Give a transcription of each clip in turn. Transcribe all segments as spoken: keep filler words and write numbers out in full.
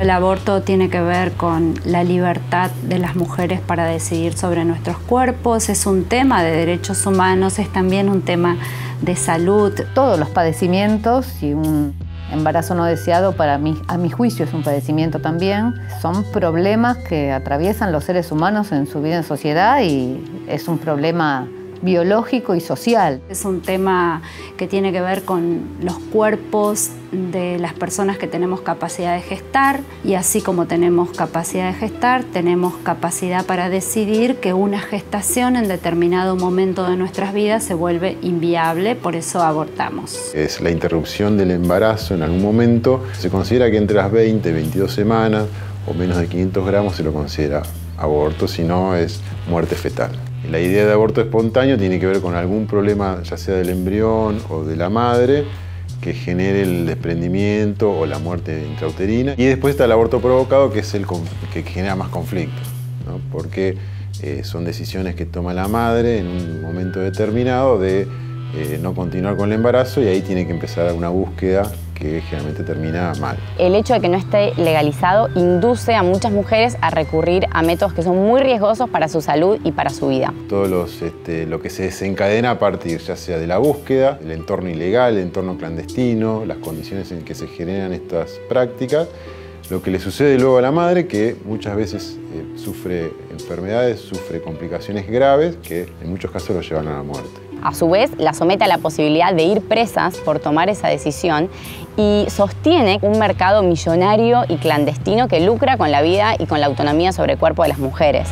El aborto tiene que ver con la libertad de las mujeres para decidir sobre nuestros cuerpos, es un tema de derechos humanos, es también un tema de salud. Todos los padecimientos y un embarazo no deseado, para mí, a mi juicio, es un padecimiento también. Son problemas que atraviesan los seres humanos en su vida en sociedad y es un problema biológico y social. Es un tema que tiene que ver con los cuerpos de las personas que tenemos capacidad de gestar y así como tenemos capacidad de gestar, tenemos capacidad para decidir que una gestación en determinado momento de nuestras vidas se vuelve inviable, por eso abortamos. Es la interrupción del embarazo en algún momento. Se considera que entre las veinte y veintidós semanas o menos de quinientos gramos se lo considera aborto, si no es muerte fetal. La idea de aborto espontáneo tiene que ver con algún problema, ya sea del embrión o de la madre, que genere el desprendimiento o la muerte intrauterina. Y después está el aborto provocado, que es el que genera más conflictos, ¿no? Porque eh, son decisiones que toma la madre en un momento determinado de eh, no continuar con el embarazo y ahí tiene que empezar una búsqueda que generalmente termina mal. El hecho de que no esté legalizado induce a muchas mujeres a recurrir a métodos que son muy riesgosos para su salud y para su vida. Todo los, este, lo que se desencadena a partir ya sea de la búsqueda, el entorno ilegal, el entorno clandestino, las condiciones en que se generan estas prácticas, lo que le sucede luego a la madre, que muchas veces eh, sufre enfermedades, sufre complicaciones graves que en muchos casos lo llevan a la muerte. A su vez, la somete a la posibilidad de ir presas por tomar esa decisión y sostiene un mercado millonario y clandestino que lucra con la vida y con la autonomía sobre el cuerpo de las mujeres.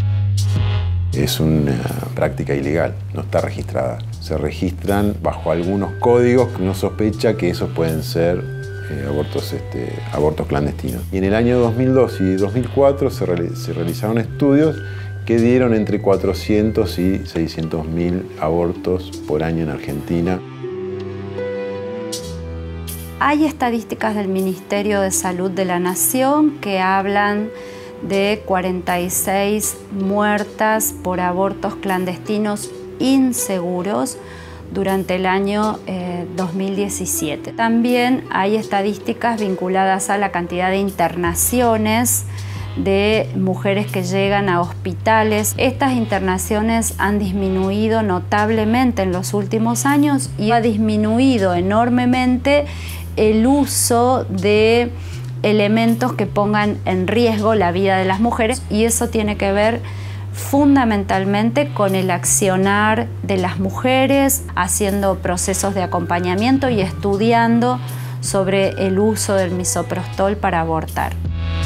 Es una práctica ilegal, no está registrada. Se registran bajo algunos códigos que uno sospecha que esos pueden ser eh, abortos, este, abortos clandestinos. Y en el año dos mil dos y dos mil cuatro se, reali se realizaron estudios que dieron entre cuatrocientos y seiscientos mil abortos por año en Argentina. Hay estadísticas del Ministerio de Salud de la Nación que hablan de cuarenta y seis muertas por abortos clandestinos inseguros durante el año eh, dos mil diecisiete. También hay estadísticas vinculadas a la cantidad de internaciones de mujeres que llegan a hospitales. Estas internaciones han disminuido notablemente en los últimos años y ha disminuido enormemente el uso de elementos que pongan en riesgo la vida de las mujeres y eso tiene que ver fundamentalmente con el accionar de las mujeres, haciendo procesos de acompañamiento y estudiando sobre el uso del misoprostol para abortar.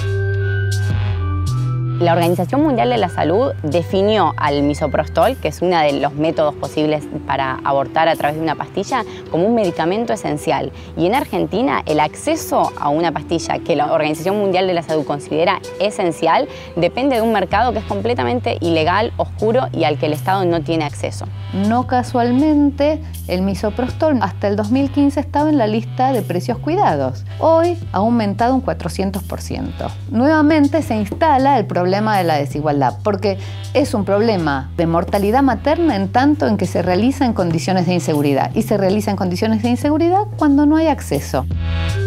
La Organización Mundial de la Salud definió al misoprostol, que es uno de los métodos posibles para abortar a través de una pastilla, como un medicamento esencial. Y en Argentina, el acceso a una pastilla que la Organización Mundial de la Salud considera esencial depende de un mercado que es completamente ilegal, oscuro y al que el Estado no tiene acceso. No casualmente, el misoprostol hasta el dos mil quince estaba en la lista de precios cuidados. Hoy ha aumentado un cuatrocientos por ciento. Nuevamente se instala el problema de la desigualdad, porque es un problema de mortalidad materna en tanto en que se realiza en condiciones de inseguridad. Y se realiza en condiciones de inseguridad cuando no hay acceso.